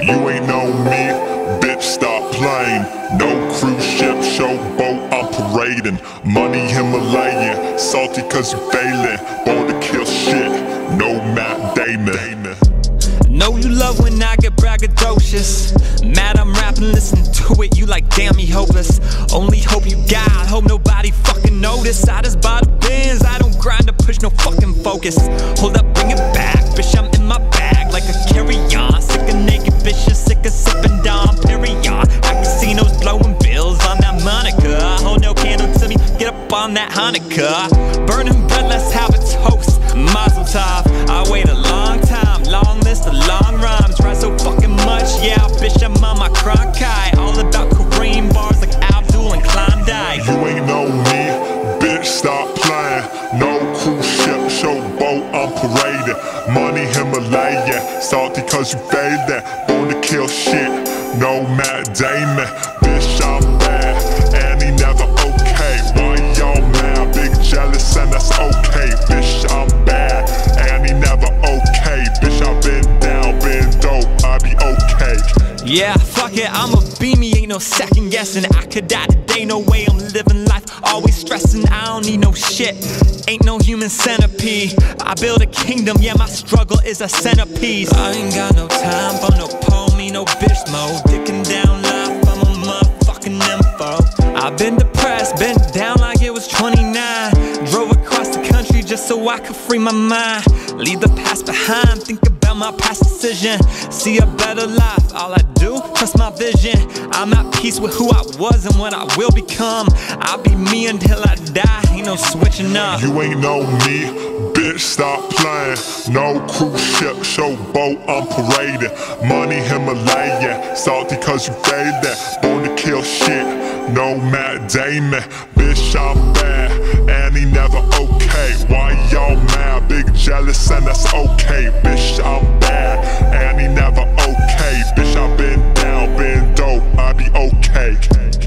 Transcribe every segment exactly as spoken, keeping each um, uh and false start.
You ain't know me, bitch, stop playing. No cruise ship, showboat, I'm parading. Money Himalayan, salty cause you failin'. Born to kill shit, no Matt Damon. Know you love when I get braggadocious. Mad I'm rapping, listen to it, you like damn me hopeless. Only hope you got, hope nobody fucking notice. I just buy the Benz, I don't grind to push no fucking focus. Hold up, bring it back, bitch, I'm in my bag like a carry-on. Sick of naked bitches, sick of sipping Dom Perignon. At casinos blowing bills on that Monica. Hold no candle to me, get up on that Hanukkah. Burning bread, let's have a toast, Mazel Tov. I wait a long time, long list of long rhymes. Try so fucking much, yeah, bitch, I'm on my Cronkite. All about Kareem bars like Abdul and Klondike. You ain't know me, bitch, stop playing. No cruise ship, showboat, I'm parading. Money Himalayan, salty cause you faded. Born to kill shit, no Matt Damon. Bitch, I'm bad, and he never okay. Why y'all mad? Big jealous and that's okay. Bitch, I'm bad, and he never okay. Bitch, I've been down, been dope, I be okay. Yeah, fuck it, I'ma be me, ain't no second guessing. I could die today, no way I'm living life. Always stressing, I don't need no shit. Ain't no human centipede. I build a kingdom, yeah, my struggle is a centerpiece. I ain't got no time for no pony, no bitch mode. Dicking down life, I'm a motherfucking info. I've been depressed, been down like it was twenty-nine. Drove across the country just so I could free my mind. Leave the past behind, think about my past decision. See a better life, all I do, trust my vision. I'm at peace with who I was and what I will become. I'll be me until I die, ain't no switching up. You ain't know me, bitch, stop playing. No cruise ship, showboat, I'm parading. Money Himalayan, salty cause you faded. Born to kill shit, no Matt Damon. Bitch, I'm bad, and he never okay. Why y'all mad? Big jealous and that's okay. Bitch, I'm bad, and he never okay. Bitch, I've been down, been dope, I be okay.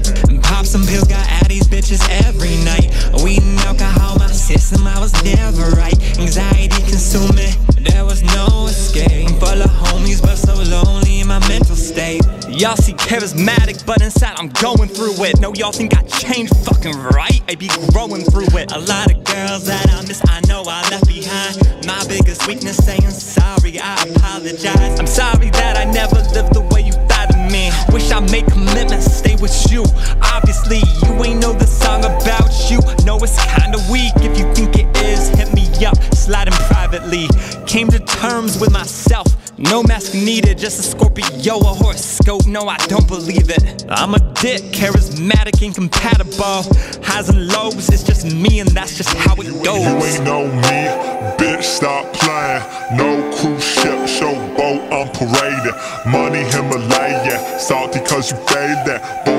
Pop some pills, got at these bitches every night. Weed and alcohol, my system, I was never right. Anxiety consuming, there was no escape. I'm full of homies, but so lonely in my mental state. Y'all see charismatic, but inside I'm going through it. No, y'all think I changed fucking right? I be growing through it. A lot of girls that I miss, I know I left behind. My biggest weakness, saying sorry, I apologize. I'm sorry that I never lived the way you thought of me. Wish I made commitments, stay with you. Obviously, you ain't know the song about you. No, it's kinda weak. If you think it is, hit me up, sliding privately. Came to terms with myself. No mask needed, just a Scorpio, a horoscope. No, I don't believe it. I'm a dick, charismatic, incompatible. Highs and lows, it's just me and that's just how it goes. You ain't know me, bitch, stop playing. No cruise ship, showboat, I'm parading. Money Himalayan, salty cause you faded.